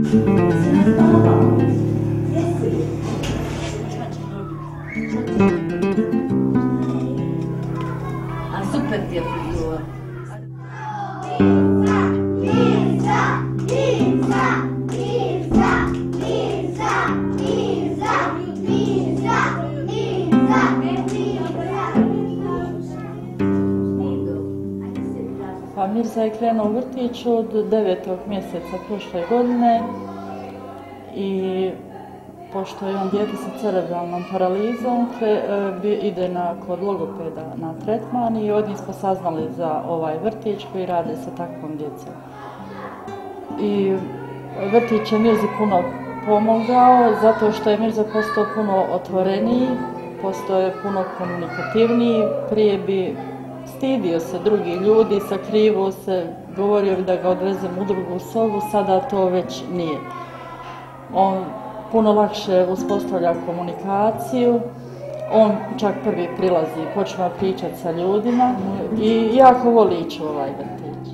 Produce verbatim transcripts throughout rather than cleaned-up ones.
A super ti je frizura. Pa Mirza je krenuo u vrtić od devetog mjeseca prošle godine i pošto je on dijete sa cerebralnom paralizom, ide na, kod logopeda na tretman i od njih smo saznali za ovaj vrtić koji rade sa takvom djecom. I vrtić je Mirzi puno pomogao zato što je Mirza postao puno otvoreniji, postao je puno komunikativniji, prije bi stidio se drugi ljudi, sakrivo se, govorio bi da ga odvezem u drugu sobu, sada to već nije. On puno lakše uspostavlja komunikaciju, on čak prvi prilazi i počne pričati sa ljudima i jako voli ići u ovaj vrtić.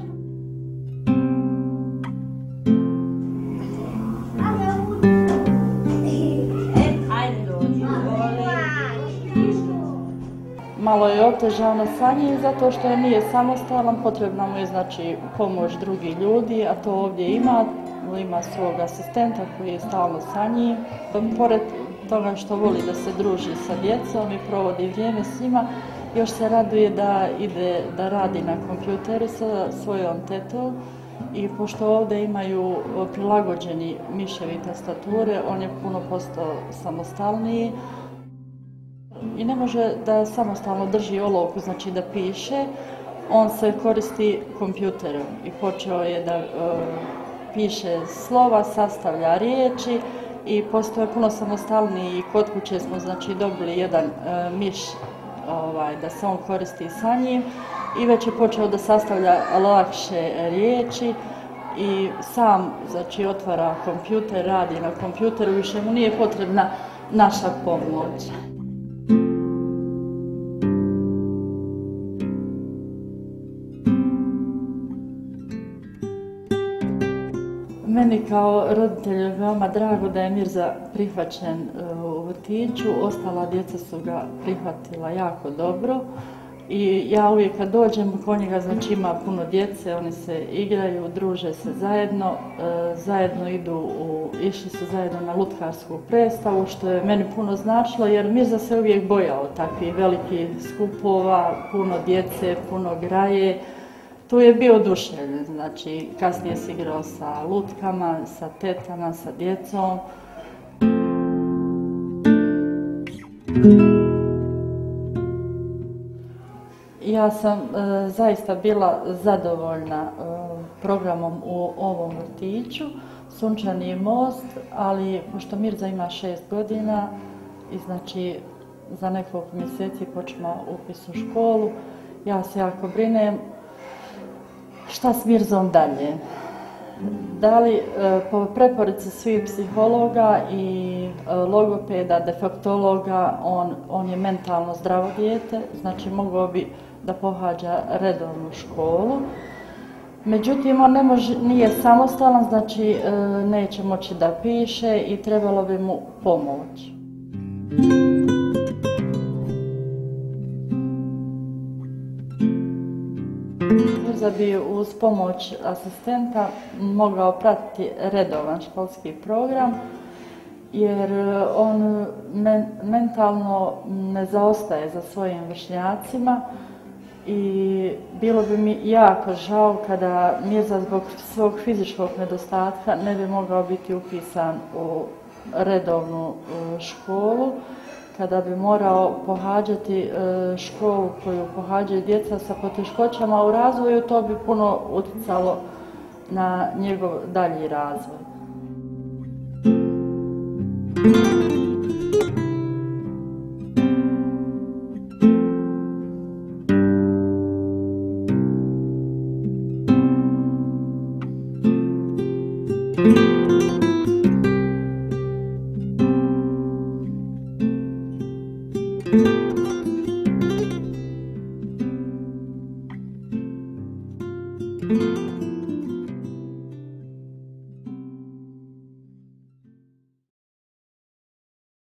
Malo je otežano sa njim zato što nije samostalan, potrebna mu je znači pomoć drugih ljudi, a to ovdje ima. Ima svog asistenta koji je stalno sa njim. Pored toga što voli da se druži sa djecom i provodi vrijeme s njima, još se raduje da ide da radi na kompjuteru sa svojom tetom i pošto ovdje imaju prilagođeni miševi tastature, on je puno postao samostalniji i ne može da samostalno drži olovku, znači da piše. On se koristi kompjuterom i počeo je da piše slova, sastavlja riječi i postoje puno samostalniji i kod kuće smo znači dobili jedan e, miš ovaj, da se on koristi sa njim i već je počeo da sastavlja lakše riječi i sam znači otvara kompjuter, radi na kompjuteru, više mu nije potrebna naša pomoć. Meni kao roditelju je veoma drago da je Mirza prihvaćen u vrtiću, ostala djeca su ga prihvatila jako dobro i ja uvijek kad dođem kod njega, znači ima puno djece, oni se igraju, druže se zajedno, zajedno idu, u, išli su zajedno na lutkarsku predstavu, što je meni puno značilo jer Mirza se uvijek bojao takvih velikih skupova, puno djece, puno graje. Tu je bio oduševljen, znači kasnije se igrao sa lutkama, sa tetama, sa djecom. Ja sam e, zaista bila zadovoljna e, programom u ovom vrtiću, Sunčani most, ali pošto Mirza ima šest godina i znači za nekoliko mjeseci počne upis u školu, ja se jako brinem šta s Mirzom dalje. Da li po preporuci svih psihologa i logopeda, defektologa, on, on je mentalno zdravo dijete, znači mogao bi da pohađa redovnu školu. Međutim, on ne može, nije samostalan, znači neće moći da piše i trebalo bi mu pomoć. Mirza bi uz pomoć asistenta mogao pratiti redovan školski program jer on men, mentalno ne zaostaje za svojim vršnjacima i bilo bi mi jako žao kada Mirza zbog svog fizičkog nedostatka ne bi mogao biti upisan u redovnu školu, kada bi morao pohađati školu koju pohađaju djeca sa poteškoćama u razvoju, to bi puno utjecalo na njegov dalji razvoj. Thank you.